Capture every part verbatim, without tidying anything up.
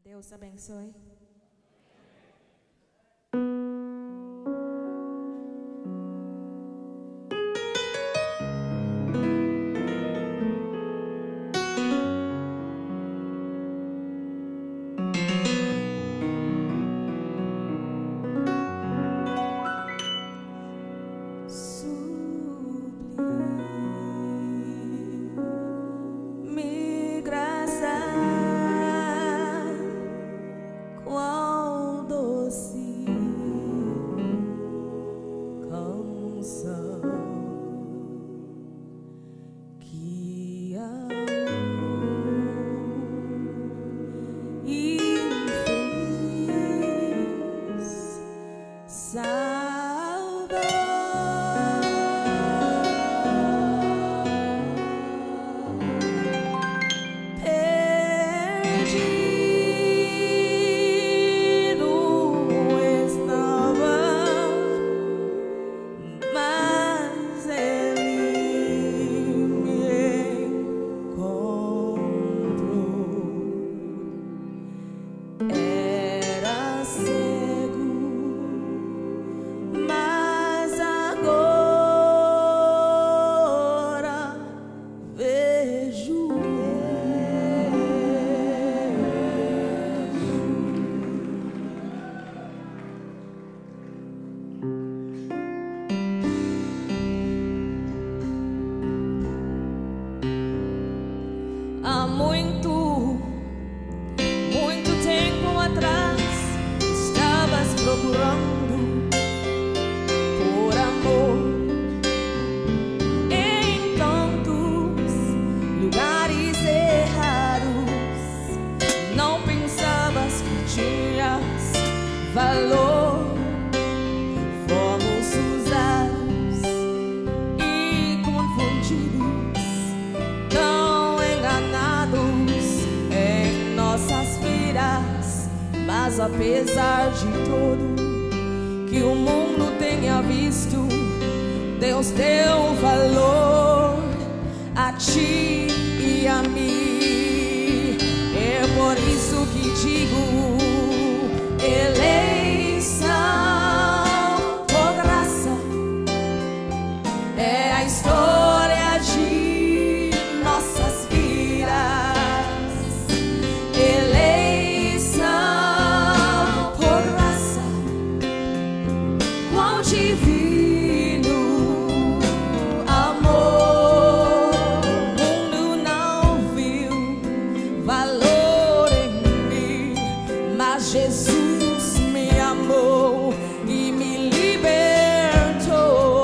Deus abençoe. Há muito, muito tempo atrás, estavas procurando por amor em tantos lugares errados. Não pensavas que tinhas valor. Fomos usados e confundidos, mas apesar de tudo que o mundo tenha visto, Deus deu valor a ti e a mim. É por isso que digo: eleição por graça é a história de nossas vidas. Divino amor, o mundo não viu valor em mim, mas Jesus me amou e me libertou.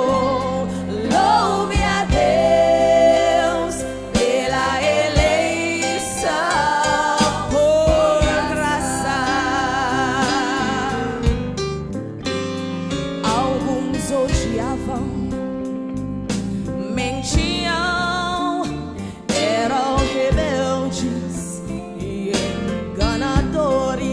Louve a Deus pela eleição por graça. Alguns odiavam, mentiam, eram rebeldes e enganadores,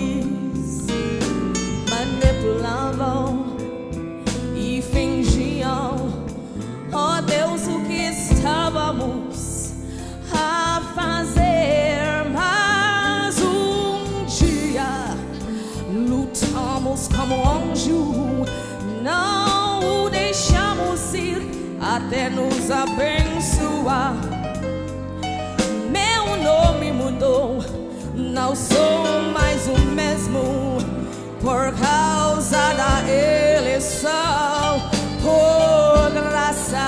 manipulavam e fingiam, ó Deus, o que estávamos a fazer. Mas um dia lutamos como anjo, não o deixamos ir até nos abençoar. Meu nome mudou, não sou mais o mesmo por causa da eleição por graça.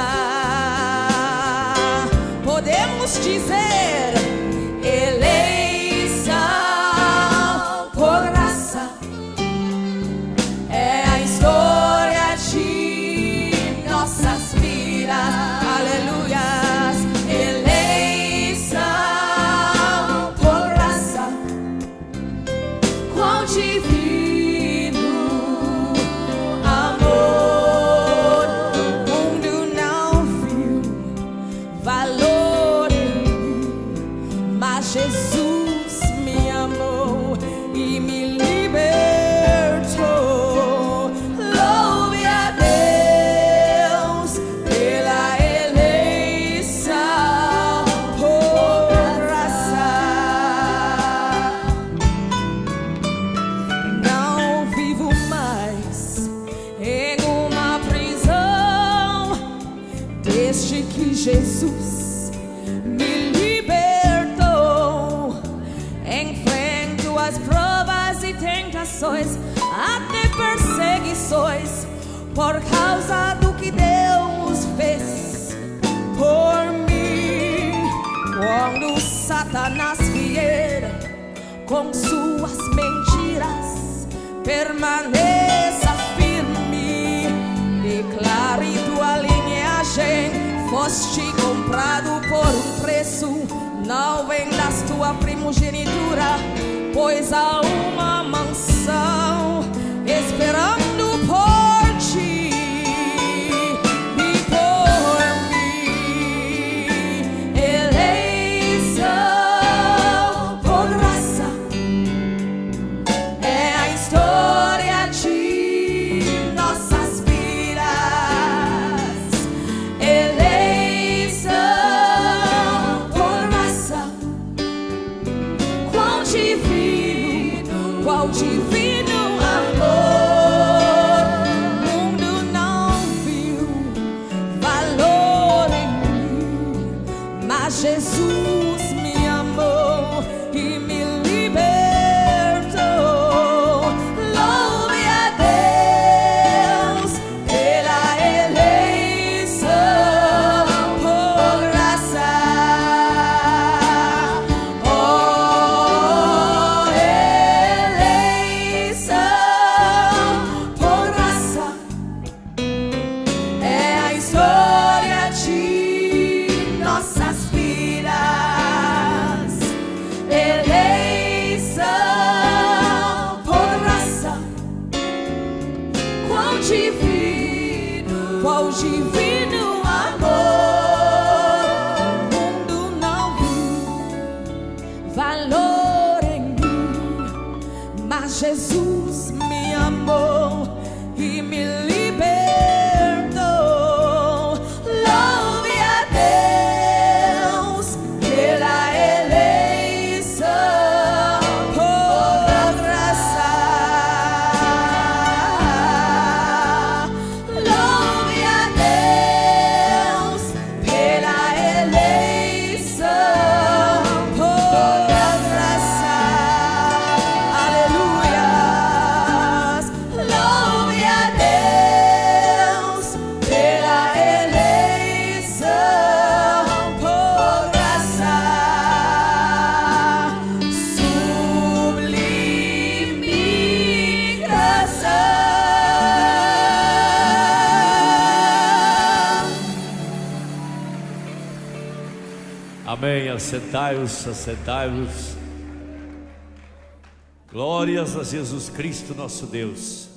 Podemos dizer: eleição por graça é a história de nossas vidas. Aleluias. Eleição por graça, qual divino amor. O mundo não viu valor em mim, mas Jesus me amou e me libertou. Jesus me libertou. Enfrento as provas e tentações, até perseguições, por causa do que Deus fez por mim. Quando Satanás vier com suas mentiras, permaneça firme, declare tua linhagem, foste comprado por um preço, não vendas tua primogenitura, pois há uma mansão esperando por ti e por mim. Eleição por graça é a história de nossas vidas. Eleição por graça, qual divino, qual divino amor. O mundo não viu valor em mim, mas Jesus me amou e me libertou. Louve a Deus pela eleição por graça. Oh, eleição por graça é a história de nossas vidas. Eleição por graça, qual divino, qual divino amor. O mundo não viu valor em mim, mas Jesus me amou e me libertou. Louve a Deus pela eleição por graça. Louve a Deus pela eleição por graça. Aleluias. Louve a Deus pela eleição por graça. Sublime graça. Amém. Assentai-vos, assentai-vos. Glórias a Jesus Cristo, nosso Deus.